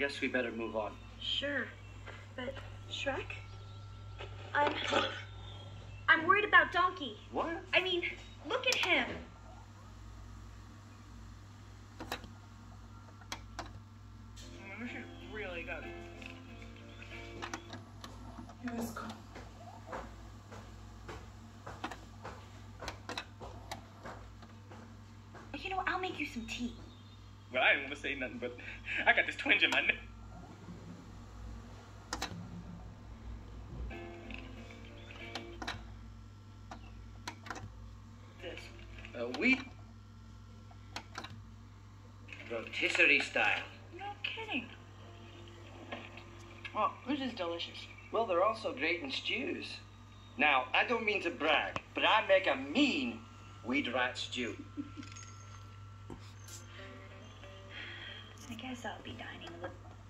guess we better move on. Sure, but Shrek? I'm worried about Donkey. What? I mean, look at him. This is really good. Let's go. You know, I'll make you some tea. Well, I didn't want to say nothing, but I got this twinge in my neck. Wheat rotisserie style. No kidding. Well, this is delicious. Well, they're also great in stews. Now, I don't mean to brag, but I make a mean weed rat stew. I guess I'll be dining with